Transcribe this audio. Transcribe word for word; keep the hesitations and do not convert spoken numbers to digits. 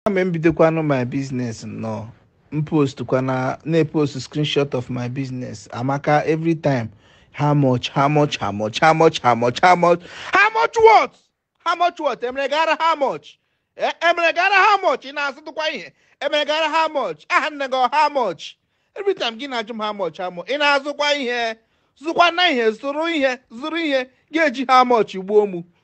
I'm mbidokwana my business no. Post kwana na post screenshot of my business. Amaka every time. How much? How much? How much? How much? How much? How much? How much what? How much what? Emregara how much? Eh, Emregara how much? Ina asụtụkwa ihe. Emregara how much? Ah nego how much? Every time gị na-ajụ m how much how much. Ina azụkwa ihe. Zụkwa na ihe, zụrụ ihe, zụrụ ihe. Ga-eji how much gbuo mụ.